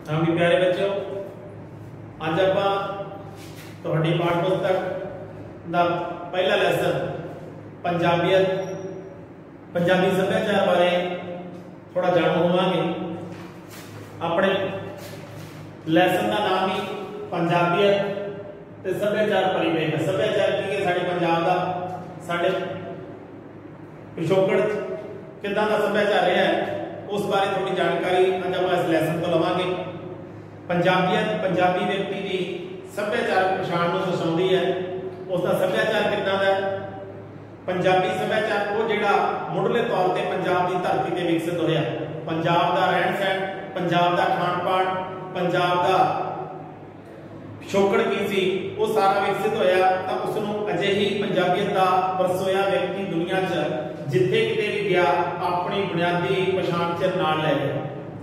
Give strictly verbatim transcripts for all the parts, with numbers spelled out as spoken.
हाँ भी प्यारे बच्चों, अज आप तुहाडी पाठ पुस्तक का पहला लैसन पंजाबियत पंजाबी सभ्याचार बारे थोड़ा जाणू होवांगे। अपने लैसन का नाम ही पंजाबियत ते सभ्याचार परिवेश है। सभ्याचार की है साडे पंजाब का, साडे पिछोकड़ किदां दा सभ्याचार रहा है, उस बारे थोड़ी जानकारी अज आप इस लैसन को लवांगे। पंजाबियत पंजाबी व्यक्ति की सभ्याचारक पछाण नूं दर्शाउंदी है। उसका सभ्याचार किदां दा है? पंजाबी सभ्याचार वो जिहड़ा मुढ़ले तौर ते पंजाब की धरती ते विकसित होया। पंजाब का रहन सहन, पंजाब का खान पान, पंजाब का पिछोकड़ की सी, वो सारा विकसित होया तां उसनूं अजिही पंजाबियत का वरसोया व्यक्ति दुनिया च जिथे किते भी गया अपनी बुनियादी पछाण च नाल लै गया।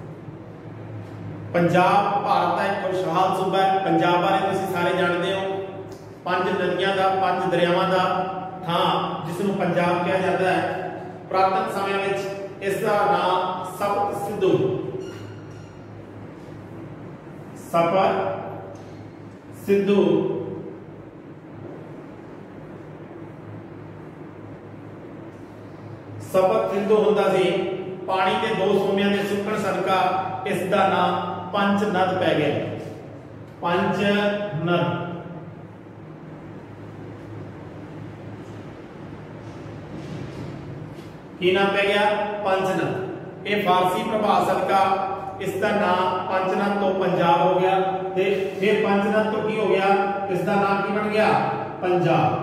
पंजाब भारत का एक खुशहाल सूबा है। पंजाब बारे तुसीं सारे जानते हो, पंज नदियां का, पंज दरियावां का थां जिसनूं पंजाब कहा जाता है। पुरातन समय में इसका नाम सप्त सिंधु सप्त सिंधु सप्त सिंधु हुंदा सी। पानी के दो सूमियां के सुकण सदका इसका नाम पंच नद पै गया। पंच नद की नाम पै गया? पंच नद। ये फारसी प्रभाव सदका इसका नाम पंचनद तो पंजाब हो गया। ते फिर पंचनद तो की हो गया? इसका नाम की बन गया? पंजाब।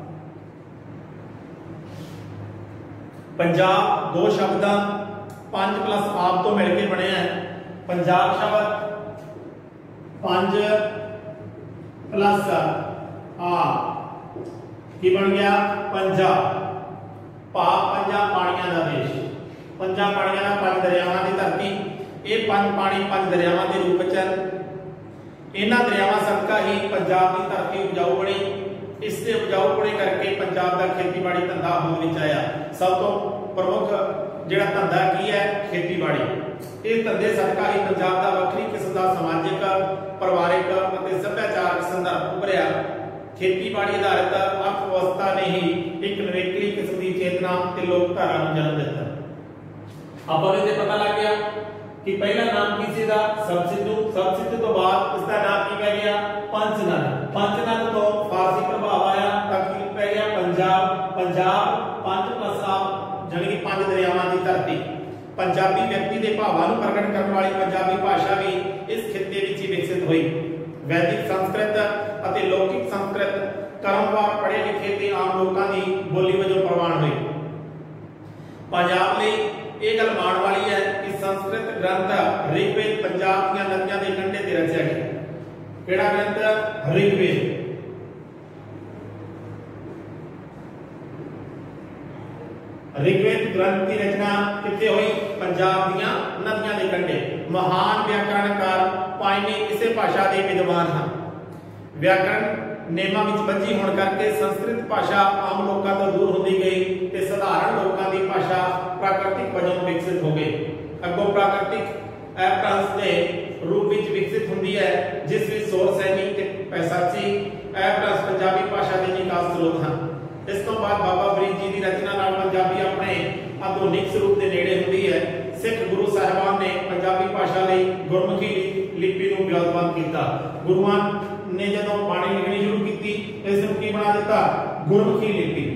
पंजाब दो शब्द पंज प्लस आप तो मिलकर बने हैं। पंजाब शब्द पंज प्लस आप की बन गया? पंजाब। पा पंजा पानियां का देश, पंजा पानियां का, पंज दरियावां की धरती। ये पंज पानी पंज दरियावां के रूप में इन्हां दरियावां सदका ही पंजाब की धरती उपजाऊ बनी। इससे उपजाऊपणे करके पंजाब का खेतीबाड़ी धंधा होंद विच आया। सब तो प्रमुख जिहड़ा धंधा की है? खेतीबाड़ी। इस धंधे सदका ही पंजाब का वक्री किस्म का समाजिक, परिवारिक और सभ्याचारक संदर्भ उभरिया। खेतीबाड़ी आधारित अर्थव्यवस्था ने ही एक नवेकली किस्म की चेतना ते लोकधारा नूं जन्म दिता। आपां नूं इह पता लग गया कि पहला नाम की सी दा सब सिंधु। सब सिंधु तो बाद इसका नाम की पै गया? पंचनद। पंचनद तो फारसी प्रभाव आया ताकि पै गया पंजाब। पंजाब पंज प्लस आप यानी कि पंज दरियावां की धरती। पंजाबी व्यक्ति के भावां नूं प्रगट करने वाली पंजाबी भाषा भी इस खित्ते विच ही विकसित हुई। वैदिक संस्कृत अते लौकिक संस्कृत क्रमवार पढ़े लिखे ते आम लोकां दी बोली वजों प्रवान हुई। पंजाब लई यह गल माण वाली है कि संस्कृत ग्रंथ ऋग्वेद पंजाब दी नदियां दे कंढे ते रचिया गया। केड़ा ग्रंथ? ऋग्वेद। ऋग्वेद ग्रंथ की रचना कितने हुई? पंजाब दी नदियां दे कंढे। महान व्याकरणकार पाइने इसे भाषा के विद्वान हैं। व्याकरण नेमां विच बंझी होने करके संस्कृत भाषा आम लोगों तो दूर होती गई ते साधारण लोगों की भाषा प्राकृतिक वजों विकसित हो गई। अगों प्राकृतिक एपटन्स के रूप में विकसित होती है, जिस विच सोर सैनी ते पैसाची एपटन्स पंजाबी भाषा के निकास स्रोत हैं। इस तो बाद बाबा फरीद जी की रचना नाल पंजाबी अपने आधुनिक स्वरूप के नेड़े होती है। सिख गुरु साहिबान ने पंजाबी भाषा लई गुरमुखी लिपि नूं विराजमान किया। गुरुआं ने जदों बाणी लिखनी शुरू की, इस नूं की बना दिता? गुरमुखी लिपि।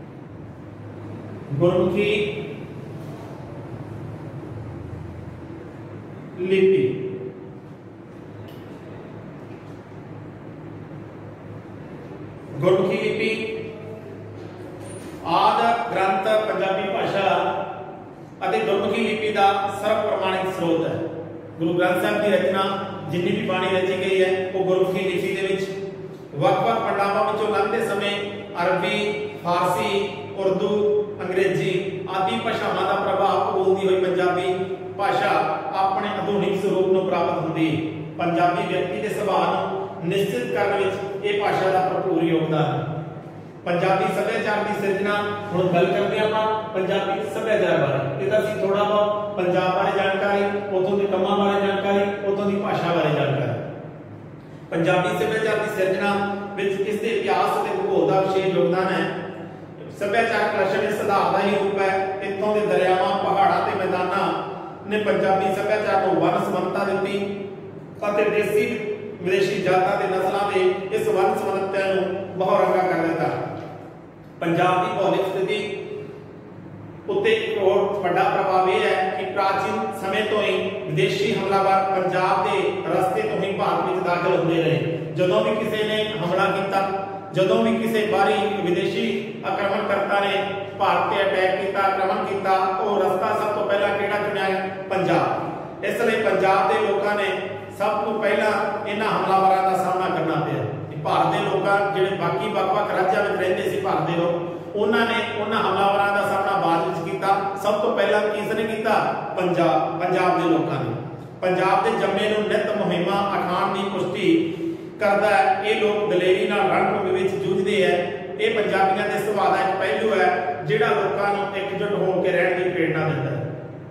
गुरमुखी लिपि गुरमुखी लिपि आदि ग्रंथ पंजाबी भाषा अते गुरमुखी लिपि का सर्व प्रमाणित स्रोत है। गुरु ग्रंथ साहब की रचना जिन्नी भी बाणी रची गई है वो गुरमुखी लिपि दे विच वख-वख पंडाबां विचों लंघदे समय अरबी, फारसी, उर्दू, अंग्रेजी आदि भाषावां का प्रभाव बोलती हुई पंजाबी भाषा अपने आधुनिक स्वरूप नूं प्राप्त होंदी। पंजाबी व्यक्ति के सुभाव नूं निश्चित करने विच इह भाषा का भरपूर योगदान है। पंजाबी सभ्याचार की सिरजना हुण गल करते हैं पंजाबी सभ्याचार बारे। इहदा सी थोड़ा बहुत पंजाब बारे जानकारी, उतों के कमां बारे जानकारी, उतों की भाषा पंजाबी सभ्याचार की सिरजना विच इसके इतिहास और भूगोल का विशेष योगदान है। सभ्याचार कलशन इस आधार का ही रूप है। इत्थों के दरियावां पहाड़ां ते मैदानां ने पंजाबी सभ्याचार को वन समन्ता दी और देसी विदेशी जातां ते नस्लां दे इस वन समन्ता नूं बहुरंगा कर दिता। पंजाब की भौतिक स्थिति उत्ते एक और बड़ा प्रभाव यह है कि प्राचीन समय तो ही विदेशी हमलावर पंजाब के रस्ते तो ही भारत में दाखिल होते रहे। जदों भी किसी ने हमला किया, जदों भी किसी बारी विदेशी आक्रमणकर्ता ने भारत पे अटैक किया, आक्रमण किया, तो रस्ता सब तो पहला केड़ा चुनिया पंजाब। इसलिए पंजाब के लोगों ने सब तो पहला इन्हां हमलावरों का सामना करना पाया। भारत के लोग जिहड़े बाकी वख-वख राज्यां विच रहिंदे सी भारत के लोग उन्होंने उन्हां हमलावरों का सामना बाद विच कीता। सब तो पहला किसने किया? पंजाब पंजाब के लोगों ने। पंजाब के जम्मे नूं नित मुहिमां अखाण की पुष्टि करता है। ये लोग दलेरी नाल रणभूमि विच जूझदे है। ये पंजाबियों के सुभाਅ का एक पहलू है जिहड़ा लोकां नूं एकजुट होकर रहण की प्रेरणा दिंदा है।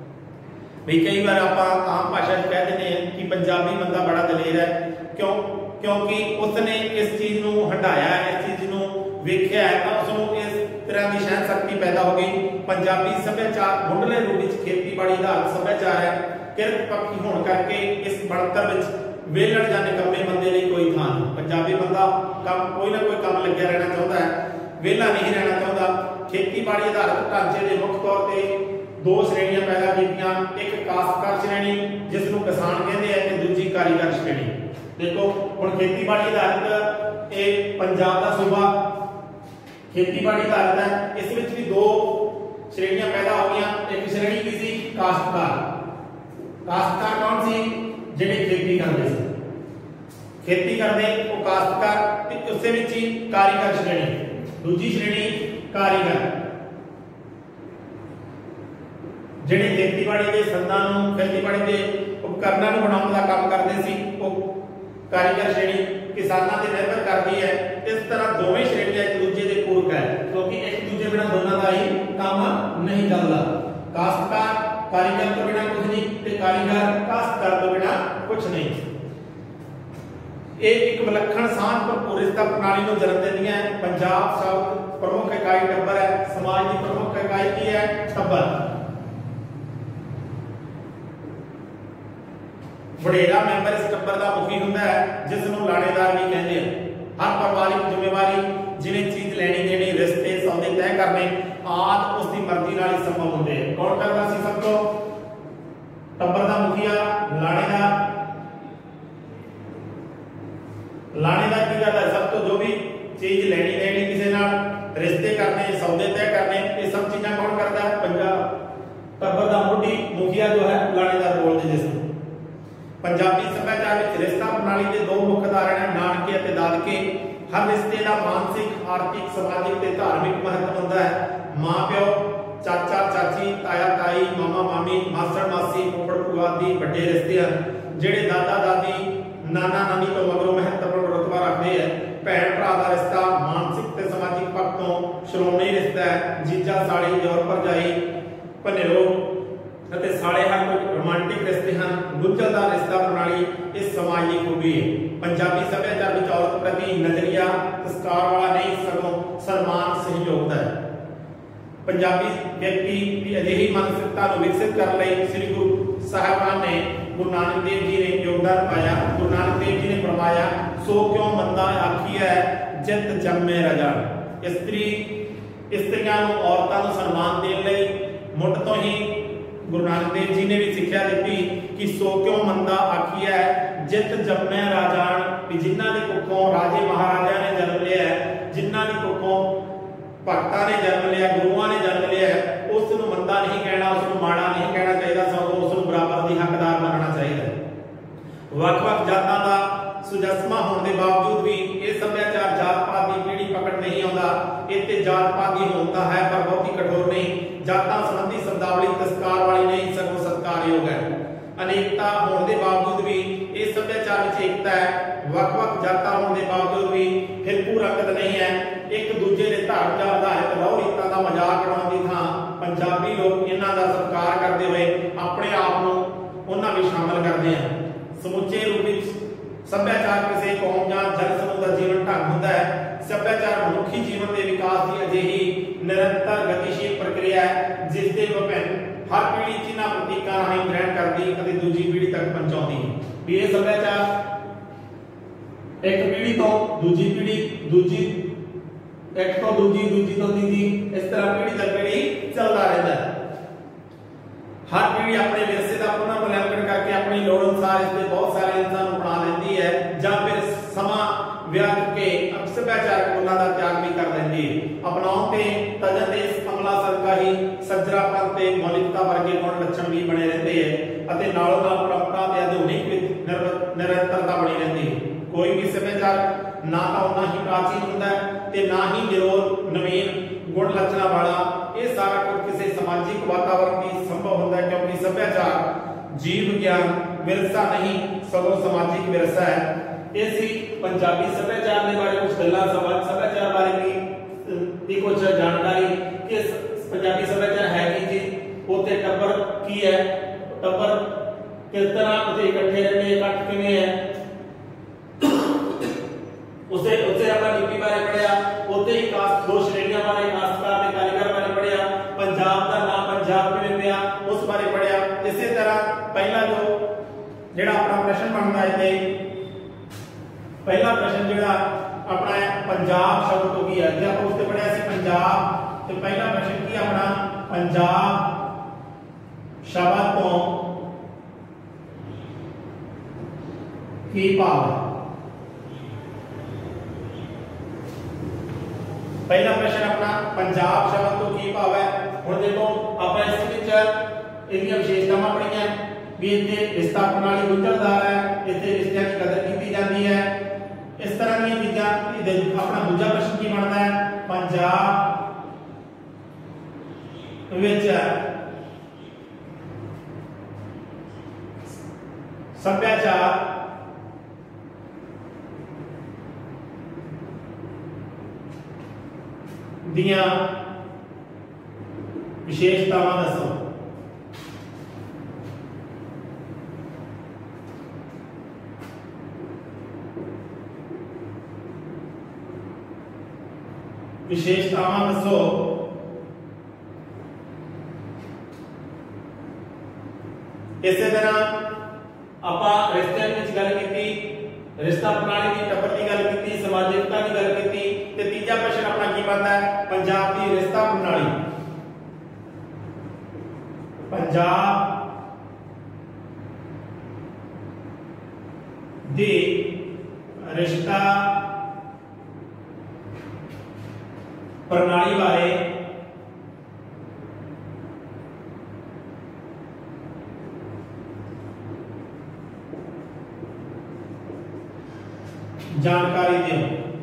भी कई बार आपां आम भाषा कह दिंदे हैं कि पंजाबी बंदा बड़ा दलेर है, क्यों? क्योंकि उसने इस चीज नूं हंडाया, इस चीज नूं वेख्या है, तो उसनूं इस तरह की सहन शक्ति पैदा हो गई। पंजाबी सभ्याचार मुंडले रूप विच खेतीबाड़ी आधारित सभ्याचार है। किरत पक्की होने करके इस बनतर विच वेलण जां निकम्मे बंदे लई कोई थां नहीं। पंजाबी बंदा काम कोई ना कोई काम लग्या रहना चाहता है, वेला नहीं रहना चाहता। खेतीबाड़ी आधारित ढांचे के मुख्य तौर पर दो श्रेणियां पैदा कीतियां। एक काश्तकार श्रेणी जिसनूं किसान कहते हैं ते दूजी कारीगर श्रेणी। देखो हुण खेतीबाड़ी आधारित ये पंजाब का सूबा खेतीबाड़ी आधारित है। इस विच भी दो श्रेणियां पैदा हो गई। एक श्रेणी की सी काश्तकार। काश्तकार कौन सी? जिहड़े खेती करते सी, खेती करते वो काश्तकार, ते उसदे विच ही कारीगर श्रेणी। दूजी श्रेणी कारीगर जिहड़े खेतीबाड़ी के संदां नूं खेतीबाड़ी के उपकरणां नूं बनाउण दा काम करते सी, वो कारीगर श्रेणी किसानां ते निर्भर करती है। इस तरह दोवें श्रेणियां एक दूजे के पूरक है, क्योंकि एक दूजे बिना दोनों का ही काम नहीं चलता। काश्तकार कारीगर तो बिना कुछ नहीं, ते कारीगर काश्तकार तो बिना कुछ नहीं। एक एक विलक्षण सांझ भरपूर रिश्ता प्रणाली को जन्म देंदियां है। पंजाब शब्द प्रमुख इकाई टब्बर है। समाज की प्रमुख इकाई की है? टब्बर। वडेरा मैंबर इस टब्बर का मुखी हुंदा है, जिसनूं लाणेदार भी कहते हैं। हर परिवारिक जिम्मेवारी जिन्हें चीज लेनी देनी रिश्ते सौदे तय करने आदि उसकी मर्जी नाल ही संभव होंदे हैं। कौन करदा सी? सब तो टब्बर का मुखिया लाणेदार। लाणेदार की करदा सब तो जो भी चीज लेनी देनी किसी नाल रिश्ते करने सौदे तय करने ये सब चीजें कौन करता है? पंजाब टब्बर का मुढ़ी मुखिया जो है लाणेदार बोलते जिसनूं। पंजाबी सभ्याचार में रिश्ता प्रणाली के दो मुख्य उदाहरण हैं, नानके और दादके। हर रिश्ते का मानसिक आर्थिक समाजिक ते धार्मिक महत्व होता है। मां प्यो चाचा चाची ताया ताई मामा मामी मास्टर मासी फुफड़ भूआ आदि बड़े रिश्ते हैं। जिहड़े दादा दादी नाना नानी तो मगरों महत्वपूर्ण रुतबा रखते हैं। भैन भरा का रिश्ता मानसिक ते समाजिक पक्ष तो श्रोमणी रिश्ता है। जीजा साड़ी जोर भरजाई भनेरो साले हर कोई रोमांटिक रिश्ते हैं। गुंझलदार रिश्ता प्रणाली इस समाज की खूबी है। पंजाबी सभ्याचार में औरत प्रति नजरिया तिरस्कार वाला नहीं, सगों सम्मान सहयोग है। पंजाबी व्यक्ति की अजिही मानसिकता को विकसित करने लई श्री गुरु साहिबान ने गुरु नानक देव जी ने योगदान पाया। गुरु नानक देव जी ने फरमाया, सो क्यों मंदा आखी है जित जम्मे रजा। स्त्री स्त्रियां नूं औरतां नूं सम्मान देण लई मुੱਢ तो ही गुरु नानक देव जी ने भी शिक्षा दी कि सो क्यों मंदा आखी है जित जम्मे राजान। भी जिन्हां दे कुखों राजे महाराजा ने जन्म लिया है, जिन्हां दी कुखों भगतां ने जन्म लिया, गुरुआं ने जन्म लिया है, उसनूं मंदा नहीं कहना, उसनूं माड़ा नहीं कहना चाहिए, सगों उसनूं बराबर दी हकदार मानना चाहिए। वख-वख जातां दा सुजस्मा होने के बावजूद भी ये सभ्याचार जात पात की पीढ़ी पकड़ नहीं आता। इत्ते जात पात की होता है पर बहुत ही कठोर नहीं। जातां संबंधी शब्दावली तिरस्कार वाली नहीं, सगों सत्कारयोग है। अनेकता होने के बावजूद भी इस सभ्याचार में एकता है। वख-वख जातां होने के बावजूद भी फिरकू रंगत नहीं है। एक दूजे के धर्म का आधारित लौ रीतां का मजाक उड़ाउण की थां पंजाबी लोग इन्हां दा सत्कार करते हुए अपने आप नूं उन्हां विच शामिल करते हैं। समुचे रूप विच ਸੱਭਿਆਚਾਰ ਕਿਸੇ ਕੌਮ ਜਾਂ ਜਨ ਸਮੂਹ ਦਾ ਜੀਵਨ ਢੰਗ ਹੁੰਦਾ ਹੈ। ਸੱਭਿਆਚਾਰ ਮਨੁੱਖੀ ਜੀਵਨ ਦੇ ਵਿਕਾਸ ਦੀ ਅਜਿਹੀ ਨਿਰੰਤਰ ਗਤੀਸ਼ੀਲ ਪ੍ਰਕਿਰਿਆ ਹੈ ਜਿਸ ਦੇ ਵਿਭਿੰਨ ਹਰ ਪੀੜ੍ਹੀ ਚਿੰਨ੍ਹਾਂ ਪ੍ਰਤੀਕਾਂ ਰਾਹੀਂ ਗ੍ਰਹਿਣ ਕਰਦੀ ਅਤੇ ਦੂਜੀ ਪੀੜ੍ਹੀ ਤੱਕ ਪਹੁੰਚਾਉਂਦੀ ਹੈ। ਵੀ ਇਹ ਸੱਭਿਆਚਾਰ ਇੱਕ ਪੀੜ੍ਹੀ ਤੋਂ ਦੂਜੀ ਪੀੜ੍ਹੀ, ਦੂਜੀ ਇੱਕ ਤੋਂ ਦੂਜੀ, ਦੂਜੀ ਤੋਂ ਤੀਜੀ, ਇਸ ਤਰ੍ਹਾਂ ਪੀੜ੍ਹੀ ਦਰ ਪੀੜ੍ਹੀ ਚੱਲਦਾ ਰਹਿੰਦਾ ਹੈ। हर पीढ़ी अपने विरसे का पुनः मूल्यांकन करके अपनी लोड़ अनुसार इसके बहुत सारे इंसान अपना लेती है या फिर समा व्याज के सभ्याचारक मूल्यों का त्याग भी कर देती है। अपनाओं के तजन दे इस अमला सरका ही सज्जरापन ते मौलिकता वर्गे गुण लक्षण भी बने रहते हैं अते नालों नाल परंपरा ते आधुनिक निरंतरता बनी रहती है। कोई भी सभ्याचार ना तो उतना ही प्राचीन होता है ते ना ही निरोध नवीन गुण लक्षणा वाला। ये सारा कुछ किसी सामाजिक वातावरण की संभव होता है क्योंकि सभ्याचार जीव विज्ञान विरसा नहीं सगों सामाजिक विरसा है। इसी पंजाबी सभ्याचार के बारे कुछ गल्लां सभ्याचार बारे की दी कुछ जानकारी कि पंजाबी सभ्याचार है कि जी उते टब्बर की है, टब्बर किस तरह उते इकट्ठे रहने इकट्ठ किवें है, उसे उसे अपना लिपि बारे पढ़िया, उते ही कास्ट दो श्रेणियां बारे कास्तकार ते कारीगर बारे पढ़िया, पंजाब का नाम पंजाब किवें पिया उस बारे पढ़िया। इसी तरह पहला जो जेड़ा अपना प्रश्न बनता है ते पहला प्रश्न जेड़ा अपना है पंजाब शब्द तो की है जे आप उसते पढ़िया सी पंजाब ते पहला प्रश्न की अपना पंजाब शब्द तो की भाव है। पहला प्रश्न अपना पंजाब शब्द तो की भाव है। हुण देखो आप इस विच इहदियां विशेषतावां पढ़ीआं भी इत्थे रिश्ता प्रणाली गुंझलदार है, इत्थे रिश्तियां की कदर की जाती है। इस तरह दी चीज़ां अपना दूजा प्रश्न की बनता है पंजाब विच सभ्याचार दियां विशेषतावां दसो। विशेषतावां दसो इसे तरह आपां रिश्तियां विच गल कीती, रिश्ता प्रणाली की टब्बर की गल की, समाजिकता की गल की, ते तीजा प्रश्न अपना की बनता है पंजाब की रिश्ता प्रणाली। पंजाब दी रिश्ता प्रणाली बारे जानकारी दो।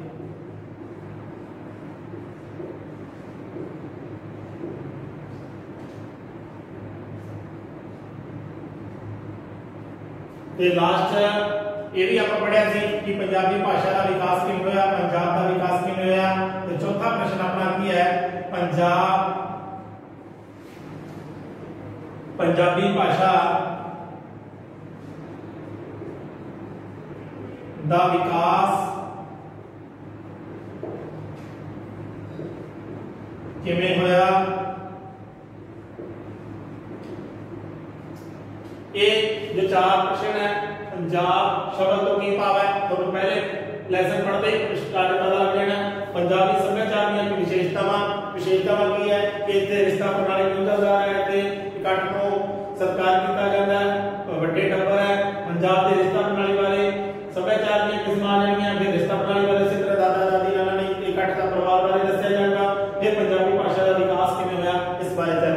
ते लास्ट ये भी आप पढ़िया सी कि पंजाबी भाषा का विकास किवें होया, पंजाब का विकास किवें होया। तो चौथा प्रश्न अपना की है पंजाब पंजाबी भाषा दा विकास किवें होया। ये जो चार प्रश्न है पंजाब शब्द तो की भाव है तो पहले लेसन पढ़ते ही स्टार्ट पता लग जाना। पंजाबी सभ्याचार की विशेषतावां विशेषतावां की है कि इत्थे रिश्ता प्रणाली गुंझलदार है, इत्थे इकट्ठ को सत्कार किया जाता है, वड्डे टब्बर है। पंजाब के रिश्ता प्रणाली वाले सभ्याचार की किस्मां आ जाएंगियां, फिर रिश्ता प्रणाली वाले इसी तरह दादा दादी नाना ने इकट्ठ का परिवार बारे दस्सिया जाएगा, फिर पंजाबी भाषा का विकास किवें होया इस बारे